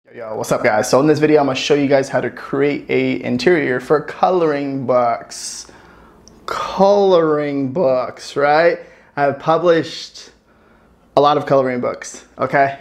Yo, what's up guys? So in this video, I'm gonna show you guys how to create a interior for coloring books. Coloring books, right? I've published a lot of coloring books, okay?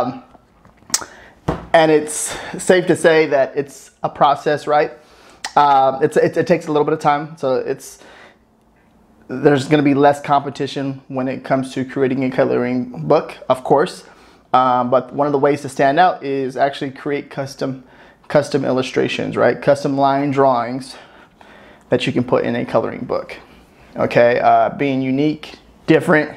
And it's safe to say that it's a process, right? It takes a little bit of time, so there's gonna be less competition when it comes to creating a coloring book, of course. But one of the ways to stand out is actually create custom illustrations, right? Custom line drawings that you can put in a coloring book. Okay, being unique, different,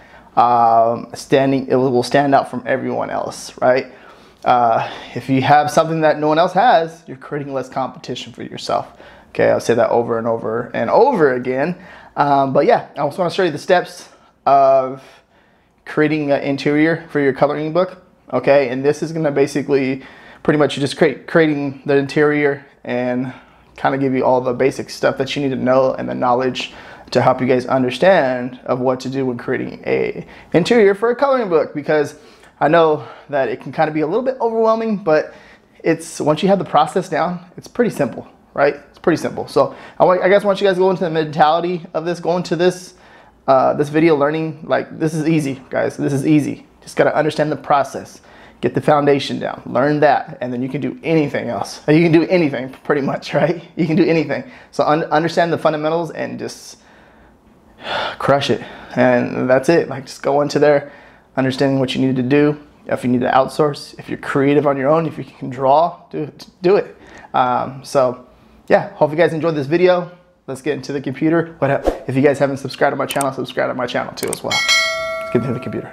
it will stand out from everyone else, right? If you have something that no one else has, you're creating less competition for yourself. Okay, I'll say that over and over and over again. But yeah, I also want to show you the steps of creating an interior for your coloring book. Okay, and this is going to basically pretty much just creating the interior and kind of give you all the basic stuff that you need to know and the knowledge to help you guys understand of what to do when creating a interior for a coloring book, because I know that it can kind of be a little bit overwhelming, but once you have the process down, it's pretty simple, right? It's pretty simple. So I guess once you guys go into the mentality of this, go into this video learning, like, this is easy, guys. This is easy. Just got to understand the process, get the foundation down, learn that, and then you can do anything else. You can do anything pretty much, right? You can do anything. So understand the fundamentals and just crush it. And that's it. Like, just go into there, understanding what you need to do. If you need to outsource, if you're creative on your own, if you can draw, do it. So yeah, hope you guys enjoyed this video. Let's get into the computer. If you guys haven't subscribed to my channel, subscribe to my channel too as well. Let's get into the computer.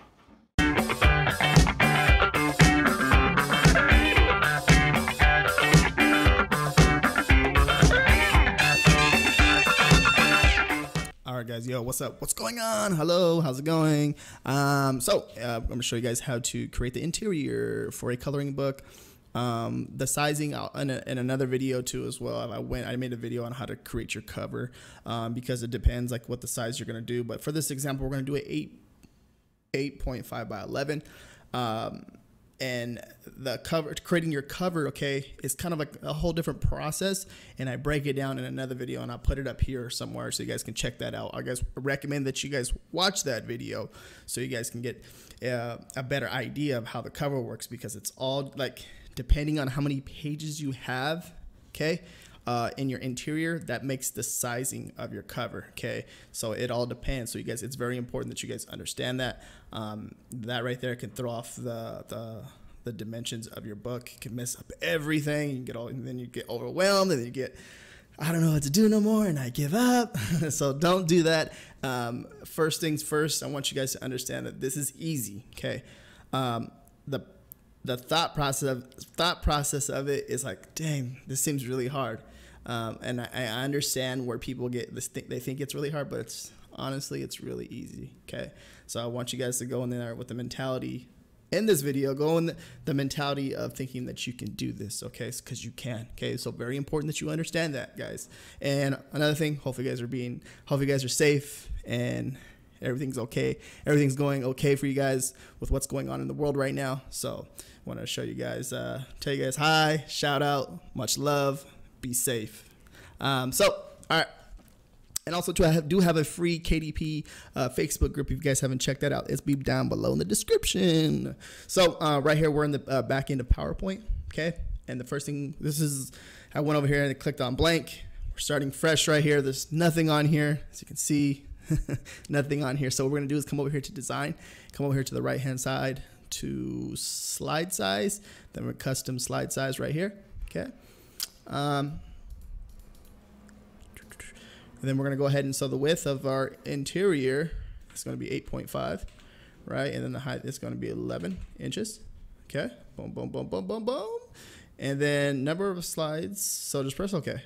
All right, guys. Yo, what's up? What's going on? Hello, how's it going? I'm gonna show you guys how to create the interior for a coloring book. The sizing in another video too as well. I made a video on how to create your cover, because it depends like what the size you're gonna do. But for this example, we're gonna do a 8.5 by 11. And the cover, creating your cover, okay, is kind of like a whole different process, and I break it down in another video, and I'll put it up here somewhere so you guys can check that out. I guys recommend that you guys watch that video so you guys can get a better idea of how the cover works, because it's all like, depending on how many pages you have, okay, in your interior, that makes the sizing of your cover, okay? So it all depends. So you guys, it's very important that you guys understand that. That right there can throw off the dimensions of your book. It can mess up everything. And then you get overwhelmed, and then you get, I don't know what to do no more, and I give up. So don't do that. First things first, I want you guys to understand that this is easy, okay? The thought process of it is like, dang, this seems really hard. And I understand where people get this, they think it's really hard, but honestly, it's really easy, okay? So I want you guys to go in there with the mentality, in this video, go in the mentality of thinking that you can do this, okay? Because you can, okay? So very important that you understand that, guys. And another thing, hope you guys are safe and everything's okay. Everything's going okay for you guys with what's going on in the world right now. So I want to show you guys, tell you guys hi, shout out, much love, be safe. All right. And also too, I do have a free KDP Facebook group. If you guys haven't checked that out, it's be down below in the description. So right here, we're in the back end of PowerPoint, okay? And the first thing, I went over here and I clicked on blank. We're starting fresh right here. There's nothing on here, as you can see. Nothing on here. So what we're gonna do is come over here to design, come over here to the right hand side to slide size, then we're custom slide size right here, okay? And then we're gonna go ahead and, so the width of our interior is gonna be 8.5, right? And then the height is gonna be 11 inches, okay? Boom, boom, boom, boom, boom, boom. And then number of slides, so just press OK,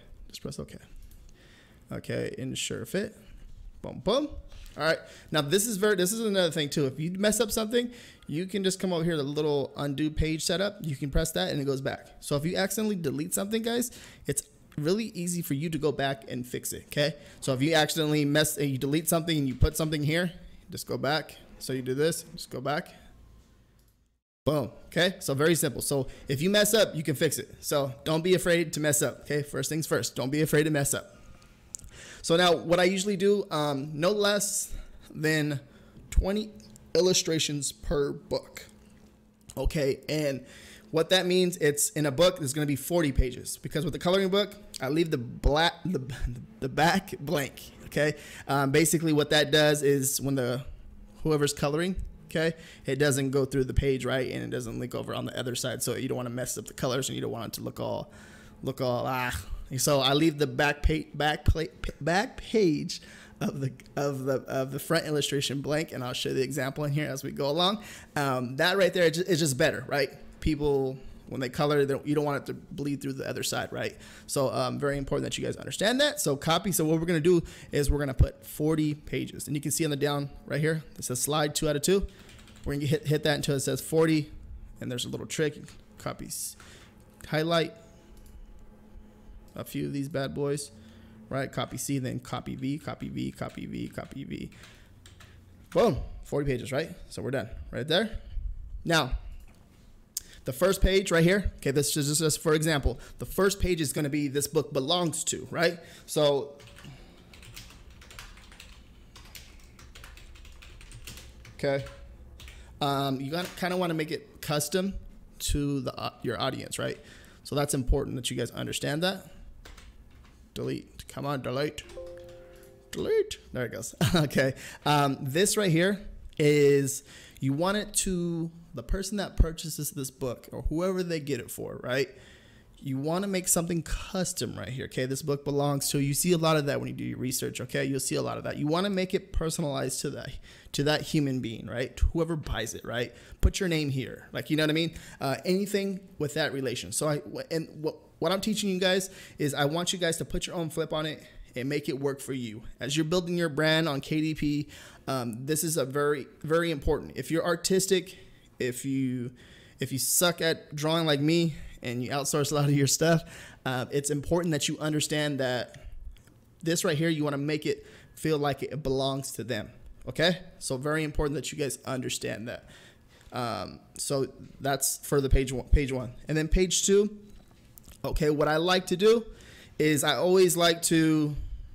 Okay, ensure fit. Boom, boom. All right. Now this is another thing too. If you mess up something, you can just come over here to the little undo page setup. You can press that and it goes back. So if you accidentally delete something, guys, it's really easy for you to go back and fix it. Okay. So if you accidentally you delete something and you put something here, just go back. So you do this, just go back. Boom. Okay. So very simple. So if you mess up, you can fix it. So don't be afraid to mess up. Okay. First things first, don't be afraid to mess up. So now what I usually do, no less than 20 illustrations per book. Okay. And what that means, it's in a book, there's going to be 40 pages, because with the coloring book, I leave the back blank. Okay. Basically what that does is when whoever's coloring, okay, it doesn't go through the page, right, and it doesn't link over on the other side. So you don't want to mess up the colors, and you don't want it to look all So I leave the back page of the front illustration blank, and I'll show the example in here as we go along. That right there is just better, right? People, when they color, you don't want it to bleed through the other side, right? So very important that you guys understand that. So copy. So what we're going to do is we're going to put 40 pages. And you can see on the down right here, it says slide 2 out of 2. We're going to hit that until it says 40. And there's a little trick. Copies, highlight a few of these bad boys, right? Copy C, then copy V, copy V, copy V, copy V. Boom, 40 pages, right? So we're done right there. Now, the first page right here, okay, this is just for example. The first page is going to be this book belongs to, right? So, okay, you kind of want to make it custom to your audience, right? So that's important that you guys understand that. Delete, come on, delete. There it goes. Okay, this right here is, you want it to the person that purchases this book, or whoever they get it for, right? You want to make something custom right here. Okay, this book belongs to, you see a lot of that when you do your research. Okay, you'll see a lot of that. You want to make it personalized to that human being, right? To whoever buys it, right? Put your name here, like, you know what I mean? Anything with that relation. So what I'm teaching you guys is, I want you guys to put your own flip on it and make it work for you as you're building your brand on KDP. This is a very, very important. If you're artistic, if you suck at drawing like me and you outsource a lot of your stuff, it's important that you understand that this right here, you want to make it feel like it belongs to them. Okay, so very important that you guys understand that. So that's for the page one, and then page 2. Okay, what I like to do is, I always like to,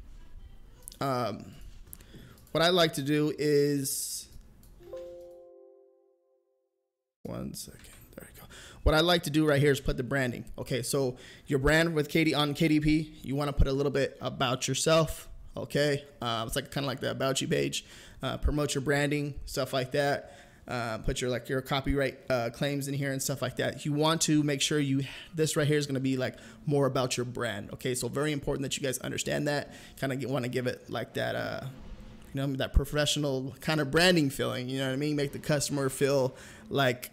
one second, there you go. What I like to do right here is put the branding. Okay, so your brand with on KDP, you want to put a little bit about yourself. Okay, it's like kind of like the about you page. Promote your branding, stuff like that. Put your copyright claims in here and stuff like that. You want to make sure this right here is going to be like more about your brand. Okay, so very important that you guys understand that. Kind of want to give it like that, that professional kind of branding feeling. You know what I mean? Make the customer feel like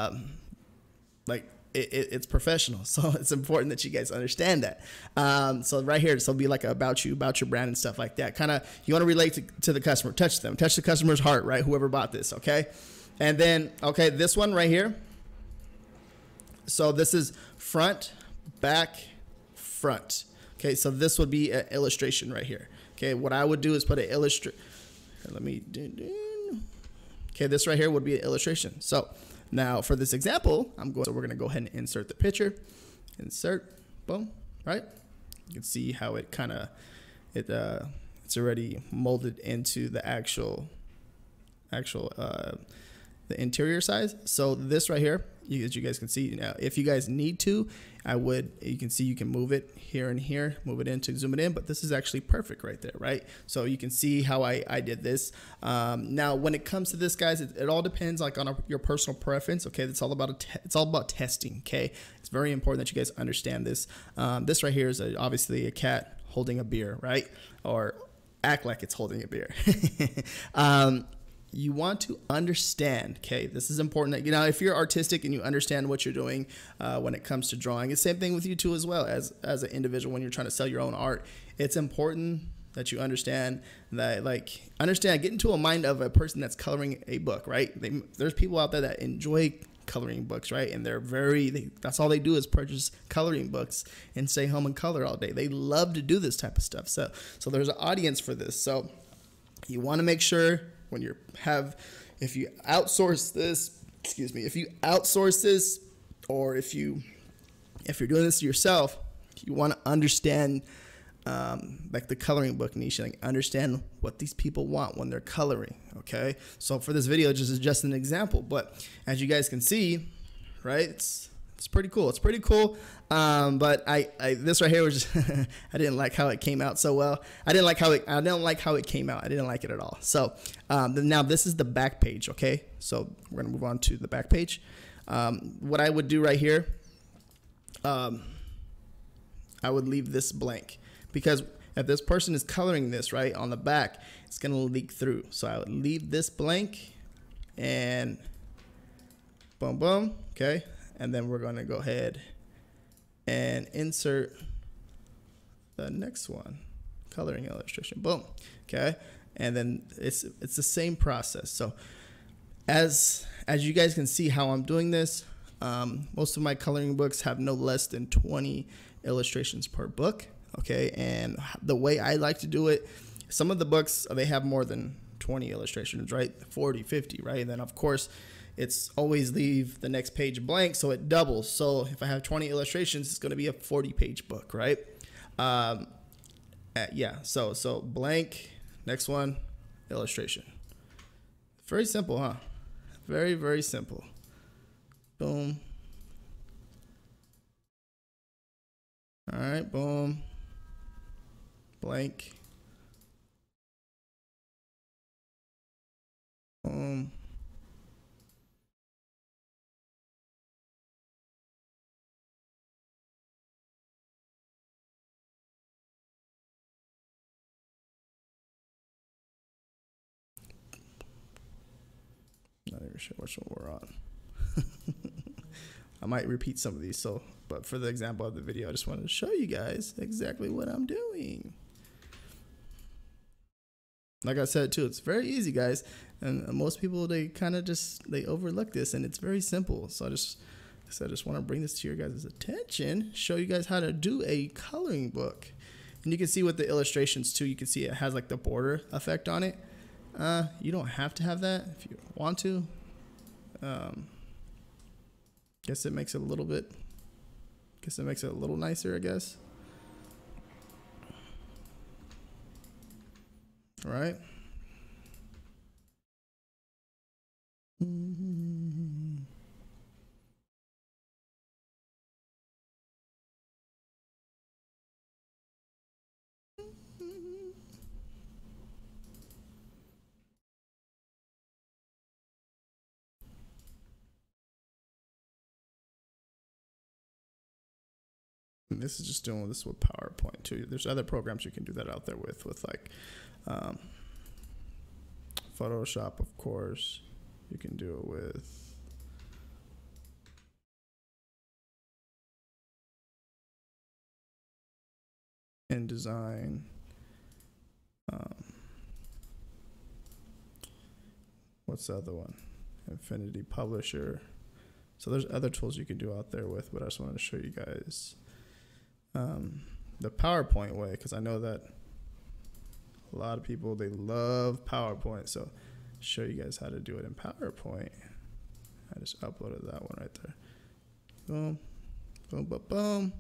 it's professional. So it's important that you guys understand that. So right here, so it'll be like about you, about your brand and stuff like that. Kind of, you want to relate to the customer, touch the customer's heart, right? Whoever bought this, okay? And then, okay, this one right here. So this is front, back, front. Okay, so this would be an illustration right here. Okay, what I would do is put an illustration. Okay, this right here would be an illustration. So now for this example, so we're gonna go ahead and insert the picture. Insert, boom, right? You can see how it kind of, it's already molded into the actual the interior size. So this right here, as you guys can see, now if you guys need to, you can see you can move it here and here, move it in to zoom it in, but this is actually perfect right there, right? So you can see how I did this. Now when it comes to this, guys, it all depends like on your personal preference. Okay, it's all about testing. Okay, it's very important that you guys understand this. This right here is obviously a cat holding a beer, right? Or act like it's holding a beer. You want to understand, okay, this is important that, if you're artistic and you understand what you're doing when it comes to drawing, it's the same thing with you too as well, as an individual when you're trying to sell your own art. It's important that you understand that, get into a mind of a person that's coloring a book, right? There's people out there that enjoy coloring books, right? And that's all they do is purchase coloring books and stay home and color all day. They love to do this type of stuff. So there's an audience for this. So you want to make sure if you outsource this excuse me, if you outsource this, or if you're doing this yourself, you want to understand like the coloring book niche, like understand what these people want when they're coloring. Okay, so for this video, this is just an example, but as you guys can see, right, it's pretty cool. It's pretty cool. But this right here was just I didn't like how it came out so well. I didn't like how it came out. I didn't like it at all. So now this is the back page. Okay, so we're gonna move on to the back page. What I would do right here, I would leave this blank, because if this person is coloring this right on the back, it's gonna leak through. So I would leave this blank, and boom, boom. Okay, and then we're gonna go ahead and insert the next one, coloring illustration. Boom. Okay, and then it's the same process. So as you guys can see how I'm doing this, most of my coloring books have no less than 20 illustrations per book. Okay, and the way I like to do it, some of the books, they have more than 20 illustrations, right? 40, 50, right? And then of course it's always leave the next page blank, so it doubles. So if I have 20 illustrations, it's going to be a 40-page book, right? Yeah, so blank, next one, illustration. Very simple, huh? Very, very simple. Boom. All right, boom. Blank. Boom. Not even sure which one we're on. I might repeat some of these, but for the example of the video, I just wanted to show you guys exactly what I'm doing. Like I said too, it's very easy, guys, and most people, they kind of they overlook this, and it's very simple. So I just want to bring this to your guys' attention, show you guys how to do a coloring book. And you can see with the illustrations too, you can see it has like the border effect on it. You don't have to have that if you want to. Guess it makes it a little bit. Guess it makes it a little nicer, I guess. All right. And this is just doing this with PowerPoint too. There's other programs you can do that out there with like Photoshop, of course. You can do it with InDesign. What's the other one? Infinity Publisher. So there's other tools you can do out there with, but I just wanted to show you guys the PowerPoint way, because I know that a lot of people, they love PowerPoint. So show you guys how to do it in PowerPoint. I just uploaded that one right there. Boom, boom, boom, boom.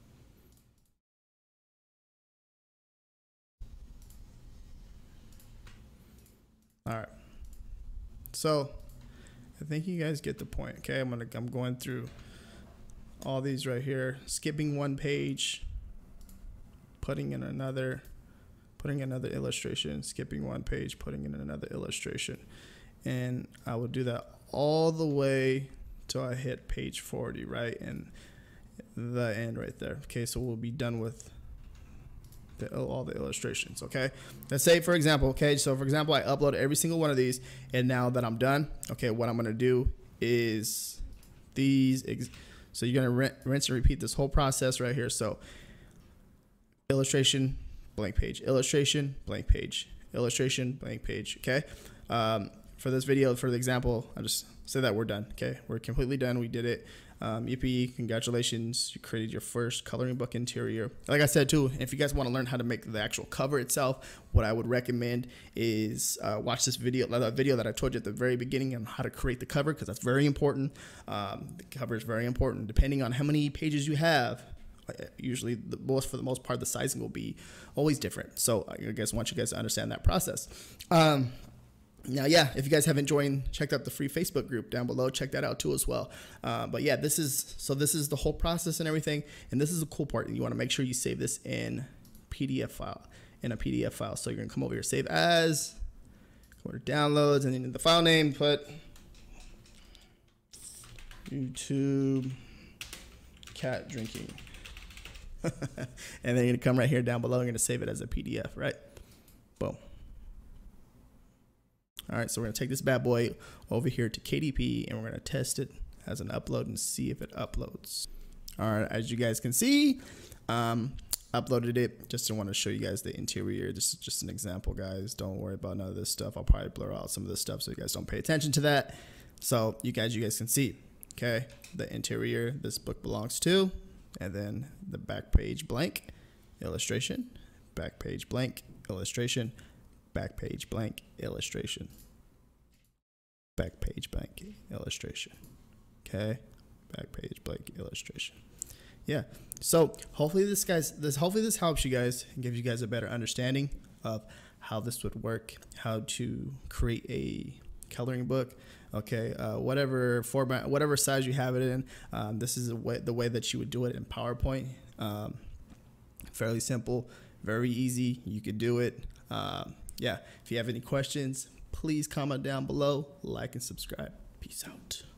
All right. So I think you guys get the point. Okay, I'm going through all these right here, skipping one page, putting in another illustration, skipping one page, putting in another illustration. And I will do that all the way till I hit page 40, right? And the end right there. Okay, so we'll be done with all the illustrations. Okay, let's say for example, okay, so for example, I upload every single one of these, and now that I'm done, okay, what I'm gonna do is these. So you're gonna rinse and repeat this whole process right here. So illustration, blank page, illustration, blank page, illustration, blank page. Okay, for this video, for the example, I just say that we're done. Okay, we're completely done. We did it. Yippee, congratulations, you created your first coloring book interior. Like I said too, if you guys want to learn how to make the actual cover itself, what I would recommend is watch this video, that video that I told you at the very beginning on how to create the cover, because that's very important. The cover is very important. Depending on how many pages you have, usually for the most part, the sizing will be always different. So I guess I want you guys to understand that process. Now, yeah, if you guys haven't checked out the free Facebook group down below, check that out too as well. But yeah, this is the whole process and everything. And this is the cool part. You want to make sure you save this in a PDF file. So you're going to come over here, save as, go to downloads, and then in the file name, put YouTube cat drinking. And then you're going to come right here down below. You're going to save it as a PDF, right? Boom. All right, so we're going to take this bad boy over here to KDP, and we're going to test it as an upload and see if it uploads. All right, as you guys can see, uploaded it. Just want to show you guys the interior. This is just an example, guys. Don't worry about none of this stuff. I'll probably blur out some of this stuff so you guys don't pay attention to that. So you guys can see, okay, the interior this book belongs to, and then the back page blank, illustration, back page blank, illustration, back page blank, illustration, back page blank, illustration, okay, back page blank, illustration. Yeah, so hopefully this helps you guys and gives you guys a better understanding of how this would work, how to create a coloring book, okay, whatever format, whatever size you have it in. This is the way that you would do it in PowerPoint. Fairly simple, very easy. You could do it. Yeah, if you have any questions, please comment down below, like and subscribe. Peace out.